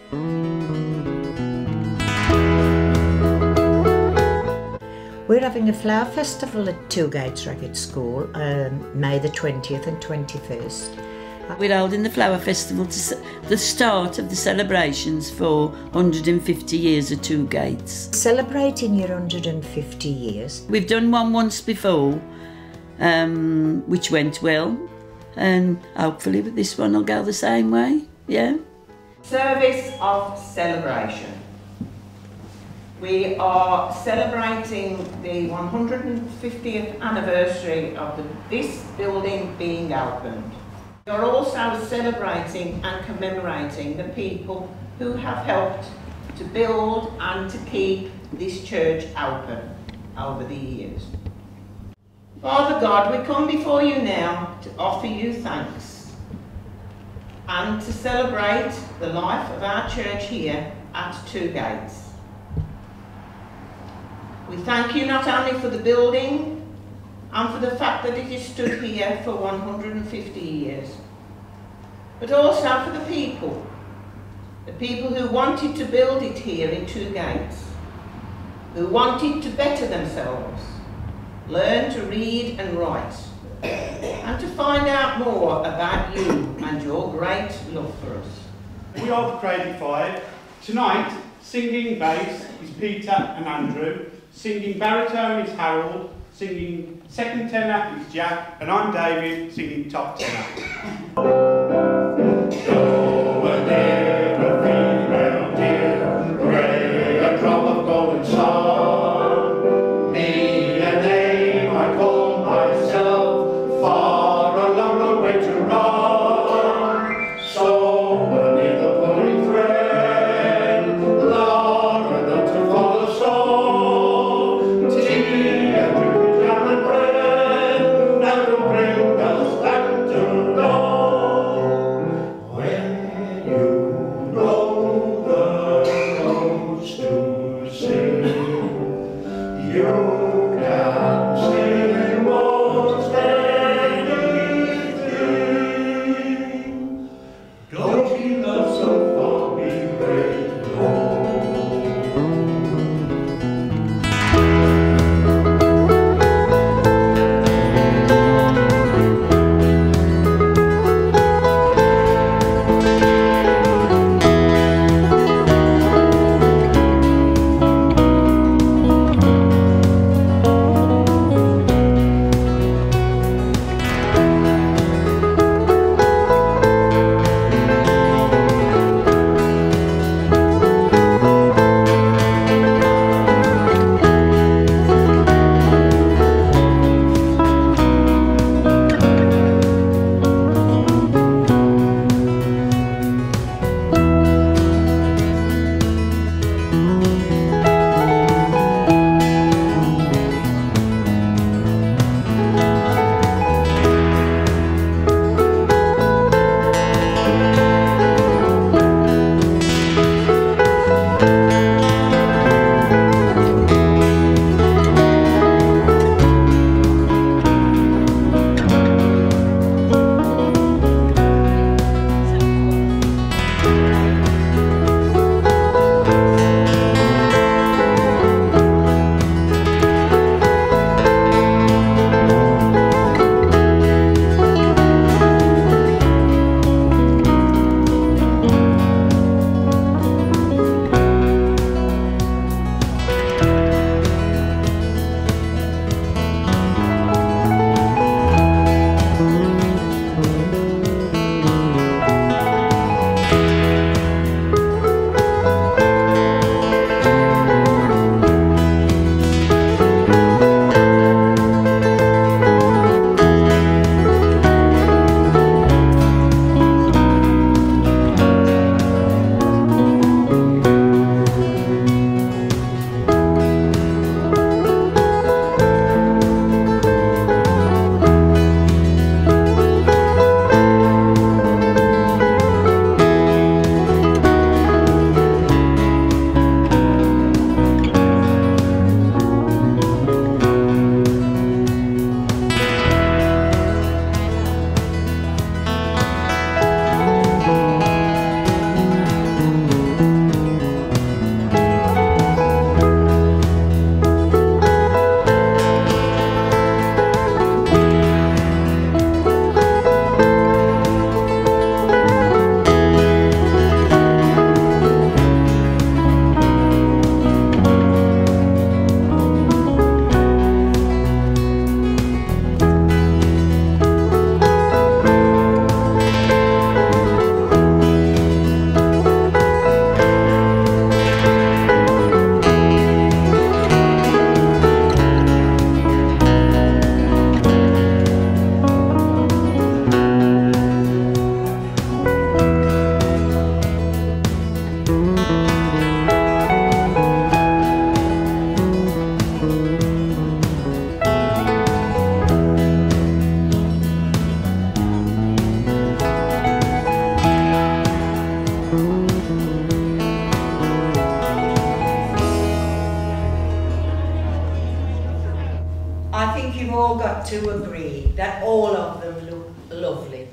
We're having a flower festival at Two Gates Ragged School, May the 20th and 21st. We're holding the flower festival to the start of the celebrations for 150 years of Two Gates. Celebrating your 150 years. We've done one once before, which went well, and hopefully with this one will go the same way, yeah. Service of celebration. We are celebrating the 150th anniversary of this building being opened. We are also celebrating and commemorating the people who have helped to build and to keep this church open over the years. Father God, we come before you now to offer you thanks and to celebrate the life of our church here at Two Gates. We thank you not only for the building and for the fact that it has stood here for 150 years, but also for the people who wanted to build it here in Two Gates, who wanted to better themselves, learn to read and write, and to find out more about you and your great love for us. We are the Cradley Five. Tonight, singing bass is Peter and Andrew, singing baritone is Harold, singing second tenor is Jack, and I'm David, singing top tenor. I think you've all got to agree that all of them look lovely.